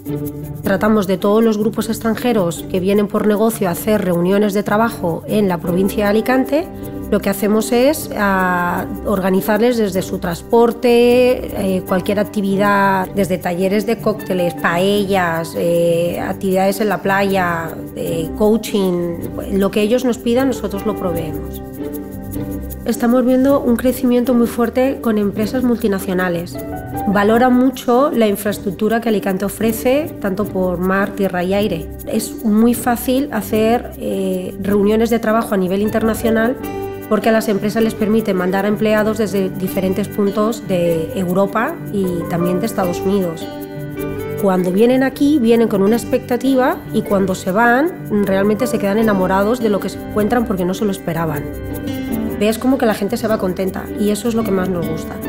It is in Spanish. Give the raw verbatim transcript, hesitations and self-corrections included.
Tratamos de todos los grupos extranjeros que vienen por negocio a hacer reuniones de trabajo en la provincia de Alicante. Lo que hacemos es a, organizarles desde su transporte, eh, cualquier actividad, desde talleres de cócteles, paellas, eh, actividades en la playa, eh, coaching, lo que ellos nos pidan nosotros lo proveemos. Estamos viendo un crecimiento muy fuerte con empresas multinacionales. Valoran mucho la infraestructura que Alicante ofrece, tanto por mar, tierra y aire. Es muy fácil hacer eh, reuniones de trabajo a nivel internacional porque a las empresas les permite mandar a empleados desde diferentes puntos de Europa y también de Estados Unidos. Cuando vienen aquí, vienen con una expectativa y cuando se van, realmente se quedan enamorados de lo que se encuentran porque no se lo esperaban. Ves como que la gente se va contenta y eso es lo que más nos gusta.